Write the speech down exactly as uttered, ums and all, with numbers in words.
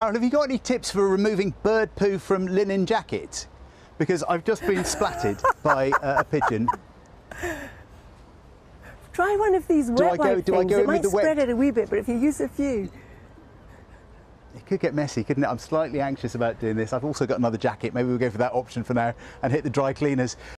Carol, have you got any tips for removing bird poo from linen jackets? Because I've just been splattered by uh, a pigeon. Try one of these Do wet I go, wipe do I things. go It in might with the spread wet? it a wee bit, but if you use a few. It could get messy, couldn't it? I'm slightly anxious about doing this. I've also got another jacket. Maybe we'll go for that option for now and hit the dry cleaners.